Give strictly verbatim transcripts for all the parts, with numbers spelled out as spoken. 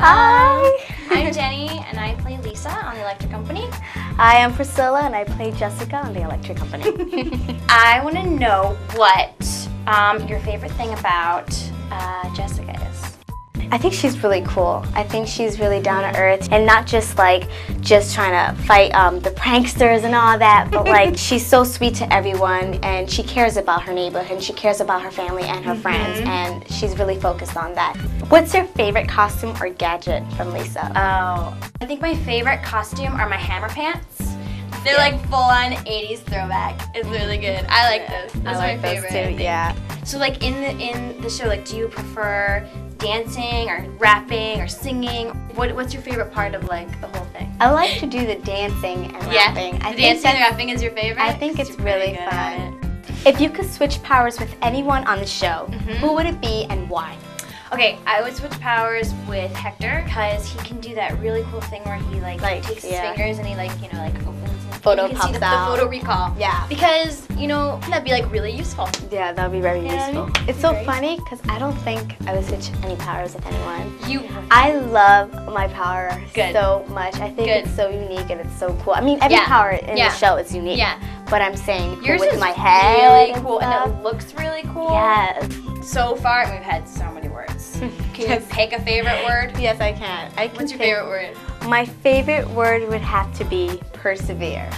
Hi. I'm Jenny, and I play Lisa on The Electric Company. Hi, I'm Priscilla, and I play Jessica on The Electric Company. I want to know what um, your favorite thing about uh, Jessica is. I think she's really cool. I think she's really down to earth and not just like just trying to fight um, the pranksters and all that, but like she's so sweet to everyone and she cares about her neighborhood and she cares about her family and her mm-hmm. friends, and she's really focused on that. What's your favorite costume or gadget from Lisa? Oh, I think my favorite costume are my hammer pants. They're like full-on eighties throwback. It's really good. I like those. Those I are like my favorite. Those too, yeah. So like in the in the show, like do you prefer dancing or rapping or singing? What what's your favorite part of like the whole thing? I like to do the dancing and yeah. rapping. The I dancing and rapping is your favorite? I think it's really good fun. If you could switch powers with anyone on the show, mm-hmm. who would it be and why? Okay, I would switch powers with Hector because he can do that really cool thing where he like, like takes yeah. his fingers and he like you know like opens it. Photo you can pops see the, out. the photo recall. Yeah. Because you know that'd be like really useful. Yeah, that'd be very yeah, useful. I mean, it's so great. funny because I don't think I would switch any powers with anyone. You. I love my power Good. so much. I think Good. it's so unique and it's so cool. I mean, every yeah. power in yeah. the show is unique. Yeah. But I'm saying cool yours with is my head really and cool stuff. and it looks really cool. Yes. So far, we've had so many words. Can you pick a favorite word? Yes, I can. I can What's your pick, favorite word? My favorite word would have to be persevere.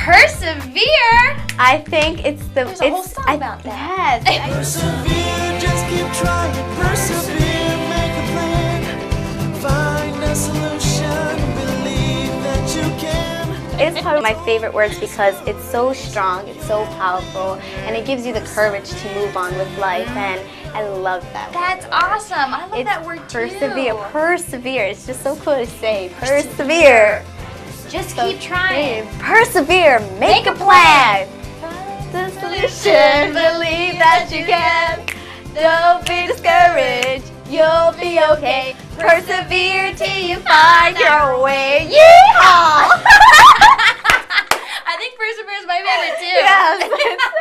Persevere? I think it's the. There's it's, a whole song I, about that. Yes. Persevere, just keep trying. Persevere, make a plan. Find a solution, believe that you can. It's probably my favorite words because it's so strong, it's so powerful, and it gives you the courage to move on with life, and I love that That's word. awesome. I love It's that word persevere, too. persevere. It's just so cool to say. Persevere. Just So keep trying. Persevere. Make, Make a a plan. Find The solution. Believe that you can. Don't be discouraged. You'll be okay. Persevere till you find your way. Yeehaw! I think persevere is my favorite too. Yes.